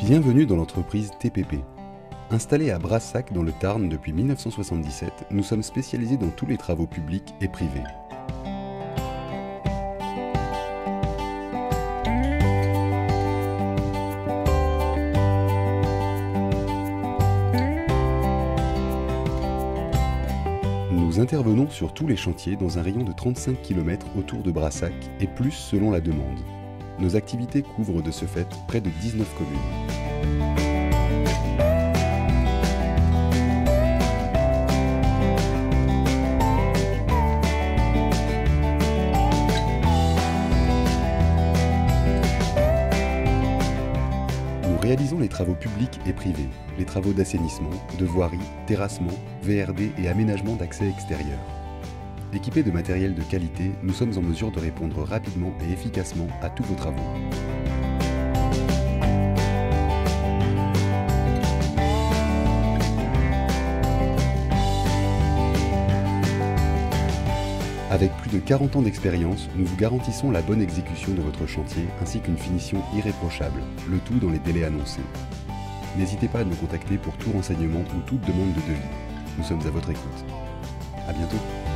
Bienvenue dans l'entreprise TPP. Installée à Brassac dans le Tarn depuis 1977, nous sommes spécialisés dans tous les travaux publics et privés. Nous intervenons sur tous les chantiers dans un rayon de 35 km autour de Brassac et plus selon la demande. Nos activités couvrent de ce fait près de 19 communes. Nous réalisons les travaux publics et privés, les travaux d'assainissement, de voirie, terrassement, VRD et aménagement d'accès extérieur. Équipés de matériel de qualité, nous sommes en mesure de répondre rapidement et efficacement à tous vos travaux. Avec plus de 40 ans d'expérience, nous vous garantissons la bonne exécution de votre chantier ainsi qu'une finition irréprochable, le tout dans les délais annoncés. N'hésitez pas à nous contacter pour tout renseignement ou toute demande de devis. Nous sommes à votre écoute. À bientôt.